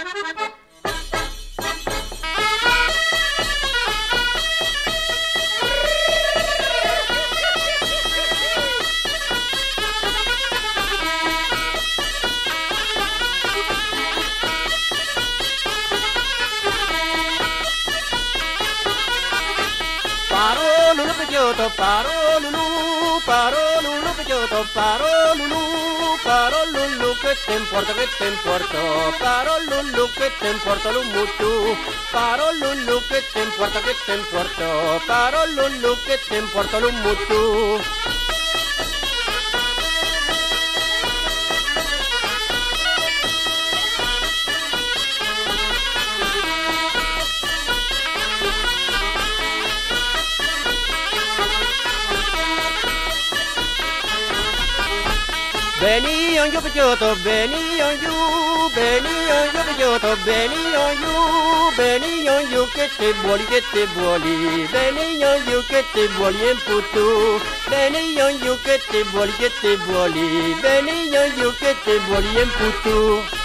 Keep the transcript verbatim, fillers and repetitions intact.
Paro lulu peyoto, paro lulu, paro lulu peyoto, paro lulu, paro lulu que te importa, que te importa, paro lulu que te importa lo mucho, paro lulu que te importa, que te importa, paro lulu que te importa lo mucho. Benny on you peyoto, Benny on you, Benny on you peyoto, Benny on you, Benny on you que te vuoli, que te vuoli, Benny on you que te vuoli en putu, Benny on you que te vuoli, que te vuoli, Benny on you que te vuoli en putu.